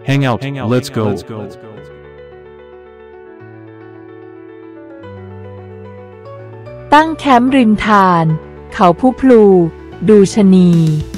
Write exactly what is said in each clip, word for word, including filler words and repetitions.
Hang out, let's go. ตั้งแคมป์ริมทานเขาผู้พลู ดูชะนี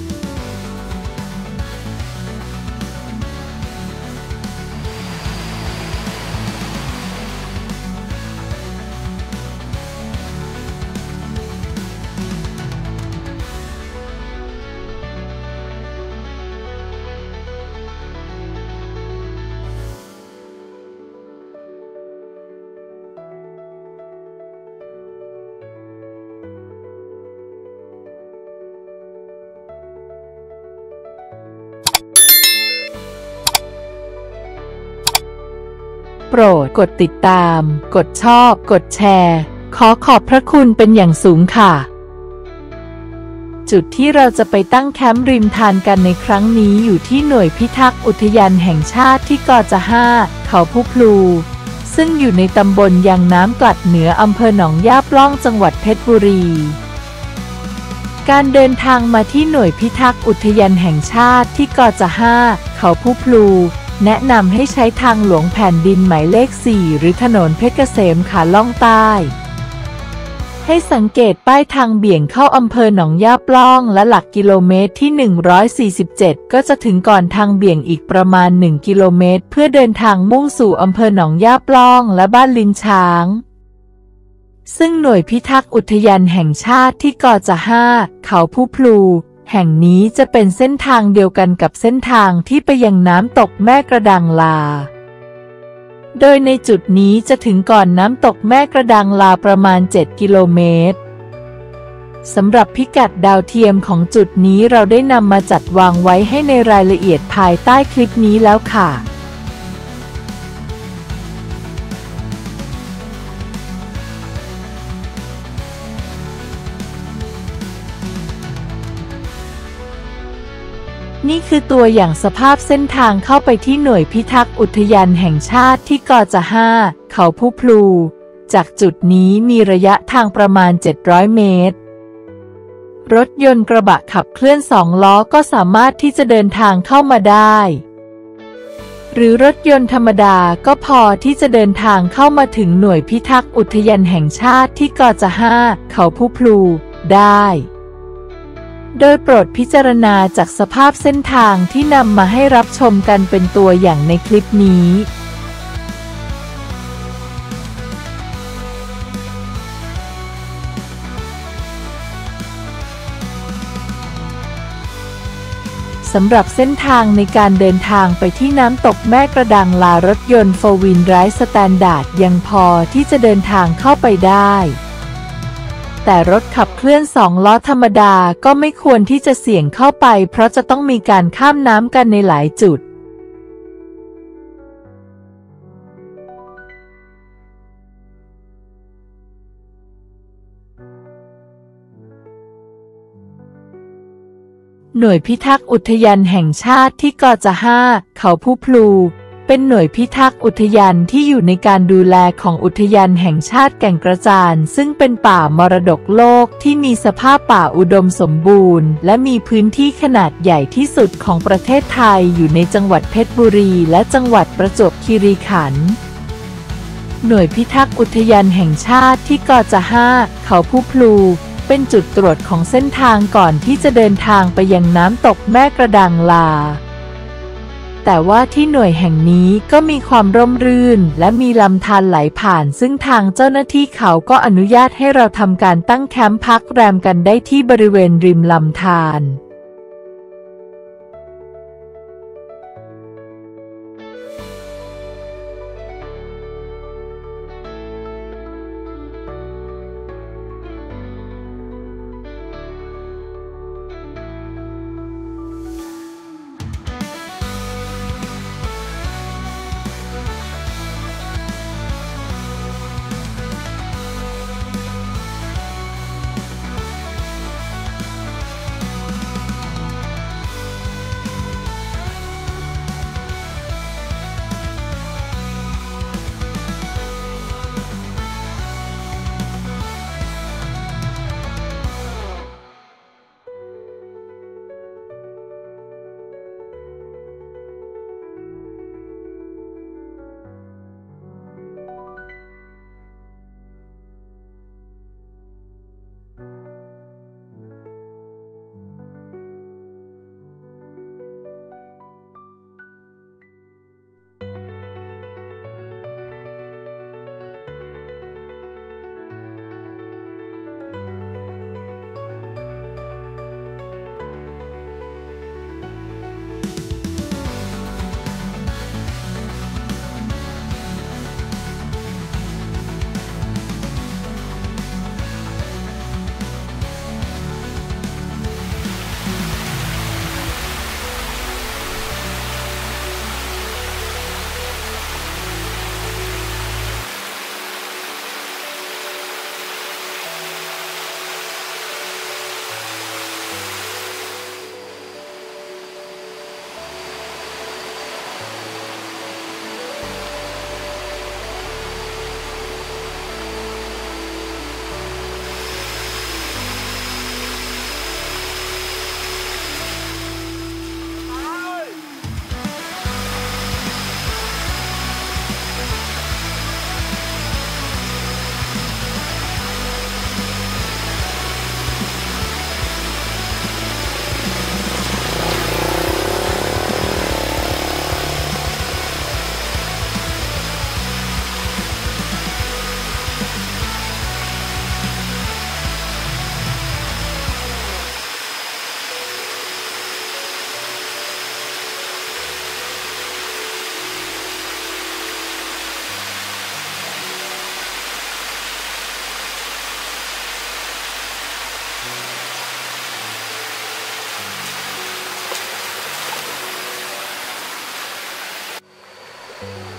โปรดกดติดตาม กดชอบ กดแชร์ ขอขอบพระคุณเป็นอย่างสูงค่ะ จุดที่เราจะไปตั้งแคมป์ริมทานกันในครั้งนี้อยู่ที่หน่วยพิทักษ์อุทยานแห่งชาติที่กอจะห้าเขาผู้พลู ซึ่งอยู่ในตำบลยางน้ำกลัดเหนืออำเภอหนองย่าปล่องจังหวัดเพชรบุรี การเดินทางมาที่หน่วยพิทักษ์อุทยานแห่งชาติที่กอจะห้าเขาผู้พลูแนะนำให้ใช้ทางหลวงแผ่นดินหมายเลขสี่หรือถนนเพชรเกษมขาล่องใต้ให้สังเกตป้ายทางเบี่ยงเข้าอำเภอหนองย่าปล่องและหลักกิโลเมตรที่หนึ่งร้อยสี่สิบเจ็ดก็จะถึงก่อนทางเบี่ยงอีกประมาณหนึ่งกิโลเมตรเพื่อเดินทางมุ่งสู่อำเภอหนองย่าปล่องและบ้านลินช้างซึ่งหน่วยพิทักษ์อุทยานแห่งชาติที่กอจะห้าเขาผู้พลูแห่งนี้จะเป็นเส้นทางเดียวกันกับเส้นทางที่ไปยังน้ำตกแม่กระดางลาโดยในจุดนี้จะถึงก่อนน้ำตกแม่กระดางลาประมาณเจ็ดกิโลเมตรสำหรับพิกัดดาวเทียมของจุดนี้เราได้นำมาจัดวางไว้ให้ในรายละเอียดภายใต้คลิปนี้แล้วค่ะนี่คือตัวอย่างสภาพเส้นทางเข้าไปที่หน่วยพิทักษ์อุทยานแห่งชาติที่กอจะห้าเขาผู้พลูจากจุดนี้มีระยะทางประมาณเจ็ดร้อยเมตรรถยนต์กระบะขับเคลื่อนสองล้อก็สามารถที่จะเดินทางเข้ามาได้หรือรถยนต์ธรรมดาก็พอที่จะเดินทางเข้ามาถึงหน่วยพิทักษ์อุทยานแห่งชาติที่กอจะห้าเขาผู้พลูได้โดยโปรดพิจารณาจากสภาพเส้นทางที่นำมาให้รับชมกันเป็นตัวอย่างในคลิปนี้สำหรับเส้นทางในการเดินทางไปที่น้ำตกแม่กระดางลารถยนต์โฟร์วีลไรด์สแตนดาร์ดยังพอที่จะเดินทางเข้าไปได้แต่รถขับเคลื่อนสองล้อธรรมดาก็ไม่ควรที่จะเสี่ยงเข้าไปเพราะจะต้องมีการข้ามน้ำกันในหลายจุดหน่วยพิทักษ์อุทยานแห่งชาติที่กอจะห้าเขาผู้พลูเป็นหน่วยพิทักษ์อุทยานที่อยู่ในการดูแลของอุทยานแห่งชาติแก่งกระจานซึ่งเป็นป่ามรดกโลกที่มีสภาพป่าอุดมสมบูรณ์และมีพื้นที่ขนาดใหญ่ที่สุดของประเทศไทยอยู่ในจังหวัดเพชรบุรีและจังหวัดประจวบคีรีขันธ์หน่วยพิทักษ์อุทยานแห่งชาติที่กอจะห้าเขาผู้พลูเป็นจุดตรวจของเส้นทางก่อนที่จะเดินทางไปยังน้ำตกแม่กระดางลาแต่ว่าที่หน่วยแห่งนี้ก็มีความร่มรื่นและมีลำธารไหลผ่านซึ่งทางเจ้าหน้าที่เขาก็อนุญาตให้เราทำการตั้งแคมป์พักแรมกันได้ที่บริเวณริมลำธาร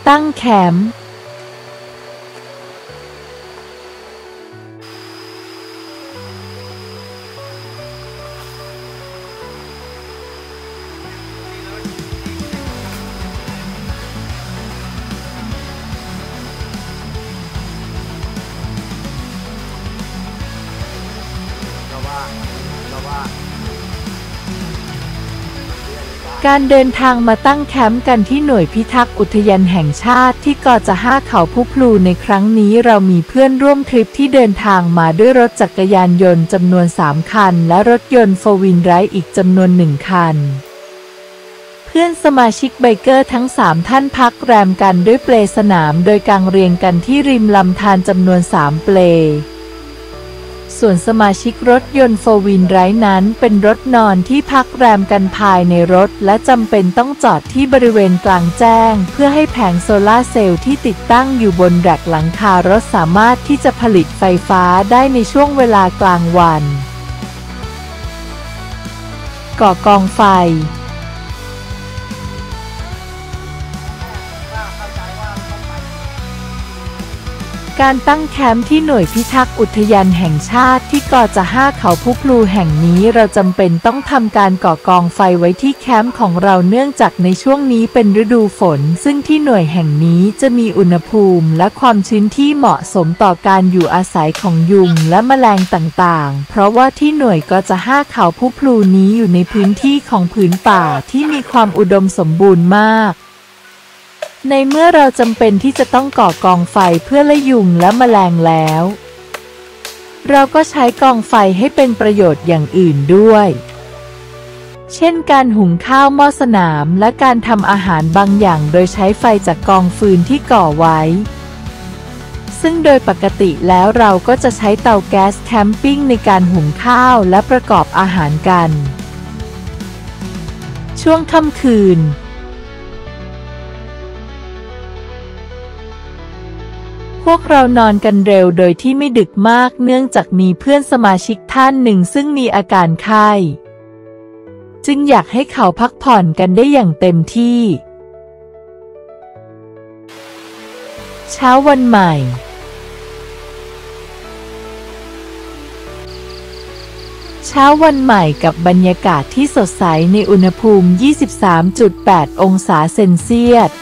ตั้งแคมป์การเดินทางมาตั้งแคมป์กันที่หน่วยพิทักษ์อุทยานแห่งชาติที่กอจะห้าเขาผู้พลูในครั้งนี้เรามีเพื่อนร่วมทริปที่เดินทางมาด้วยรถจักรยานยนต์จำนวนสามคันและรถยนต์โฟร์วิลไรด์อีกจำนวนหนึ่งคันเพื่อนสมาชิกไบเกอร์ทั้งสามท่านพักแรมกันด้วยเปลสนามโดยกางเรียงกันที่ริมลำธารจำนวนสามเปลส่วนสมาชิกรถยนต์โฟร์วิลไรด์นั้นเป็นรถนอนที่พักแรมกันภายในรถและจำเป็นต้องจอดที่บริเวณกลางแจ้งเพื่อให้แผงโซลาร์เซลล์ที่ติดตั้งอยู่บนแร็คหลังคารถสามารถที่จะผลิตไฟฟ้าได้ในช่วงเวลากลางวันก่อกองไฟการตั้งแคมป์ที่หน่วยพิทักษ์อุทยานแห่งชาติที่กอจะห้าเขาผู้พลูแห่งนี้เราจำเป็นต้องทำการก่อกองไฟไว้ที่แคมป์ของเราเนื่องจากในช่วงนี้เป็นฤดูฝนซึ่งที่หน่วยแห่งนี้จะมีอุณหภูมิและความชื้นที่เหมาะสมต่อการอยู่อาศัยของยุงและแมลงต่างๆเพราะว่าที่หน่วยกอจะห้าเขาผู้พลูนี้อยู่ในพื้นที่ของผืนป่าที่มีความอุดมสมบูรณ์มากในเมื่อเราจำเป็นที่จะต้องก่อกองไฟเพื่อไล่ยุงและแมลงแล้วเราก็ใช้กองไฟให้เป็นประโยชน์อย่างอื่นด้วยเช่นการหุงข้าวหม้อสนามและการทำอาหารบางอย่างโดยใช้ไฟจากกองฟืนที่ก่อไว้ซึ่งโดยปกติแล้วเราก็จะใช้เตาแก๊สแคมปิ้งในการหุงข้าวและประกอบอาหารกันช่วงค่ำคืนพวกเรานอนกันเร็วโดยที่ไม่ดึกมากเนื่องจากมีเพื่อนสมาชิกท่านหนึ่งซึ่งมีอาการไข้จึงอยากให้เขาพักผ่อนกันได้อย่างเต็มที่เช้าวันใหม่เช้าวันใหม่กับบรรยากาศที่สดใสในอุณหภูมิ ยี่สิบสามจุดแปด องศาเซนเซียส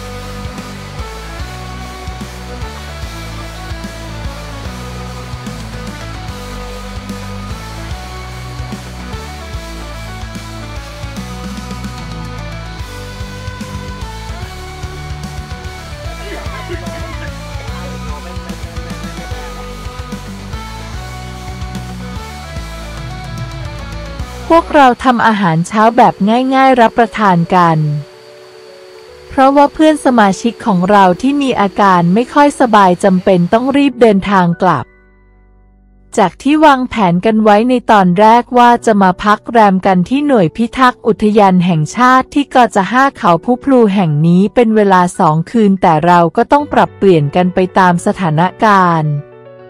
พวกเราทำอาหารเช้าแบบง่ายๆรับประทานกันเพราะว่าเพื่อนสมาชิกของเราที่มีอาการไม่ค่อยสบายจำเป็นต้องรีบเดินทางกลับจากที่วางแผนกันไว้ในตอนแรกว่าจะมาพักแรมกันที่หน่วยพิทักษ์อุทยานแห่งชาติที่กอจะห้าเขาผู้พลูแห่งนี้เป็นเวลาสองคืนแต่เราก็ต้องปรับเปลี่ยนกันไปตามสถานการณ์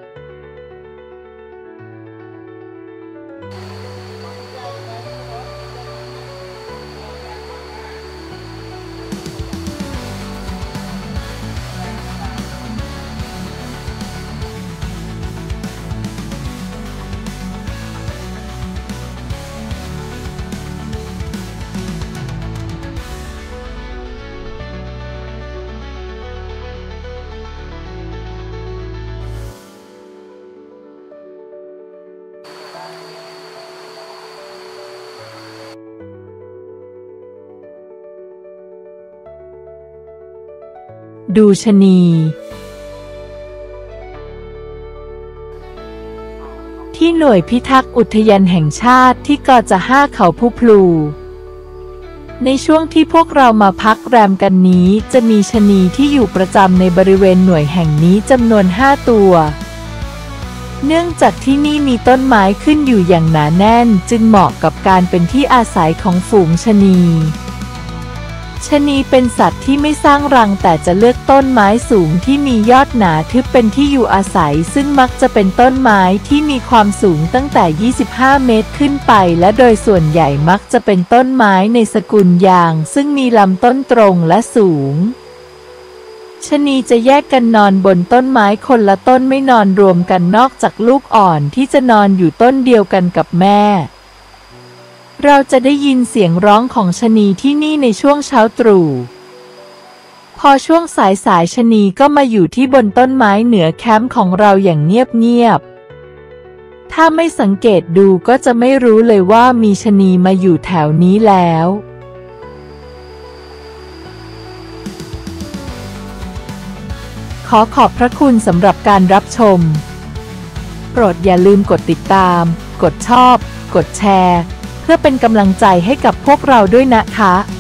ดูชะนีที่หน่วยพิทักษ์อุทยานแห่งชาติที่กอจะห้าเขาผู้พลูในช่วงที่พวกเรามาพักแรมกันนี้จะมีชะนีที่อยู่ประจำในบริเวณหน่วยแห่งนี้จำนวนห้าตัวเนื่องจากที่นี่มีต้นไม้ขึ้นอยู่อย่างหนาแน่นจึงเหมาะกับการเป็นที่อาศัยของฝูงชะนีชะนีเป็นสัตว์ที่ไม่สร้างรังแต่จะเลือกต้นไม้สูงที่มียอดหนาทึบเป็นที่อยู่อาศัยซึ่งมักจะเป็นต้นไม้ที่มีความสูงตั้งแต่ยี่สิบห้าเมตรขึ้นไปและโดยส่วนใหญ่มักจะเป็นต้นไม้ในสกุลยางซึ่งมีลำต้นตรงและสูงชะนีจะแยกกันนอนบนต้นไม้คนละต้นไม่นอนรวมกันนอกจากลูกอ่อนที่จะนอนอยู่ต้นเดียวกันกับแม่เราจะได้ยินเสียงร้องของชะนีที่นี่ในช่วงเช้าตรู่พอช่วงสายสายชะนีก็มาอยู่ที่บนต้นไม้เหนือแคมป์ของเราอย่างเงียบๆถ้าไม่สังเกตดูก็จะไม่รู้เลยว่ามีชะนีมาอยู่แถวนี้แล้วขอขอบพระคุณสำหรับการรับชมโปรดอย่าลืมกดติดตามกดชอบกดแชร์เพื่อเป็นกำลังใจให้กับพวกเราด้วยนะคะ